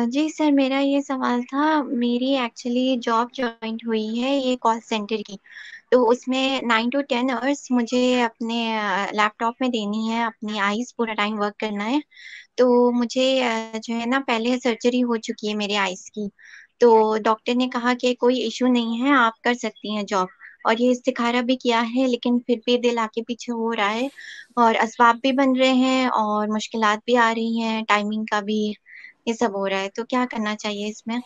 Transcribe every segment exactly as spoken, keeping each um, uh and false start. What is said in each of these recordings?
जी sir, मेरा ये सवाल था, मेरी एक्चुअली जॉब जॉइन हुई है ये कॉल सेंटर की, तो उसमें नाइन टू टेन आवर्स मुझे अपने अ, लैपटॉप में देनी है, अपनी आईज़ पूरा टाइम वर्क करना है। तो मुझे अ, जो है ना पहले सर्जरी हो चुकी है मेरे आईज़ की, तो डॉक्टर ने कहा कि कोई इश्यू नहीं है, आप कर सकती हैं जॉब और ये इस्तिखारा भी किया है, लेकिन फिर भी दिल आगे पीछे हो रहा है और असबाब भी बन रहे हैं और मुश्किलात भी आ रही हैं, टाइमिंग का भी, ये सब हो रहा है, तो क्या करना चाहिए इसमें?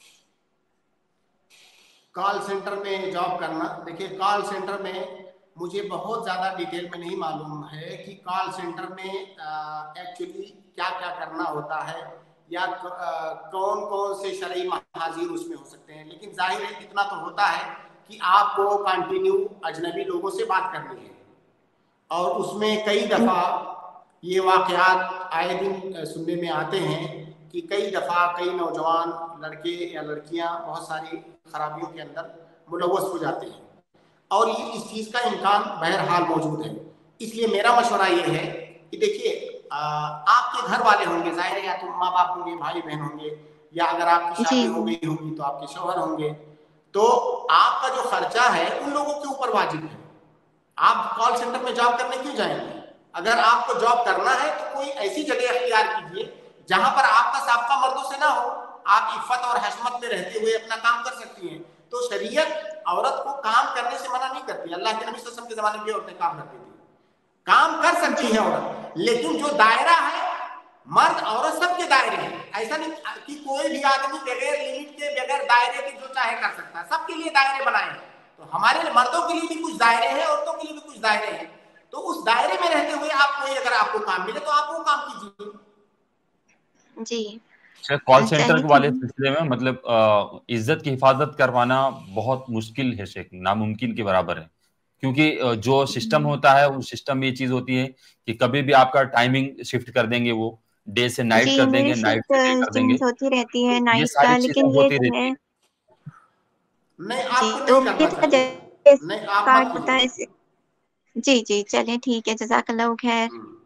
कॉल सेंटर में जॉब करना, देखिए कॉल सेंटर में मुझे बहुत ज़्यादा डिटेल में नहीं मालूम है कि कॉल सेंटर में एक्चुअली क्या क्या करना होता है या कौन कौन से शरई महाजिर उसमें हो सकते हैं, लेकिन जाहिर है इतना तो होता है कि आपको कंटिन्यू अजनबी लोगों से बात करनी है और उसमें कई दफ़ा ये वाक़यात आए दिन सुनने में आते हैं कि कई दफ़ा कई नौजवान लड़के या लड़कियां बहुत सारी खराबियों के अंदर मुलव्वस हो जाते हैं और ये इस चीज़ का इम्कान बहरहाल मौजूद है। इसलिए मेरा मशवरा ये है कि देखिए, आपके घर वाले होंगे, ज़ाहिर है, या तो माँ बाप होंगे, भाई बहन होंगे, या अगर आपकी जी। शादी हो गई होगी तो आपके शौहर होंगे, तो आपका जो खर्चा है उन लोगों के ऊपर वाजिब है। आप कॉल सेंटर में जॉब करने क्यों जाएंगे? अगर आपको जॉब करना है तो कोई ऐसी जगह अख्तियार कीजिए जहां पर आपका साबका मर्दों से ना हो, आप इफ्फत और हशमत में रहते हुए अपना काम कर सकती हैं। तो शरीयत औरत को काम करने से मना नहीं करती। अल्लाह के नबी सल्लल्लाहु अलैहि वसल्लम के जमाने में भी औरतें काम करती थी, काम कर सकती जी। है औरत, लेकिन जो दायरा है मर्द औरत सबके दायरे हैं। ऐसा नहीं कि कोई भी आदमी बगैर लिमिट के, बगैर दायरे के जो चाहे कर सकता है, सबके लिए दायरे बनाए हैं। तो हमारे मर्दों के लिए भी कुछ दायरे हैं, औरतों के लिए भी कुछ दायरे हैं। तो उस दायरे में रहते हुए आप कोई अगर आपको काम मिले तो आप वो काम कीजिए। जी। अच्छा, कॉल अ, सेंटर चलिए वाले ठीक। सिलसिले में मतलब अ, इज़्ज़त की हिफाज़त करवाना बहुत मुश्किल है शेख़, नामुमकिन के बराबर है। क्योंकि अ, जो सिस्टम हुँ। होता है, उस सिस्टम में ये चीज़ होती है कि कभी भी आपका टाइमिंग शिफ्ट कर देंगे वो, डे से नाइट जी, कर मेरी देंगे, नाइट शिफ्ट से डे कर देंगे। चेंज होती रहती है तो ये नाइट सारी का, चीज़ें लेकिन ये होती जो रहती है हैं। नहीं, जी, आपको तो नहीं करना कितना चाहिए। जैसे नहीं, आप कार्ड मत होता है कीजिए। ऐसे जी, जी, चलिए ठीक है, जज़ाकल्लाह खैर। हुँ।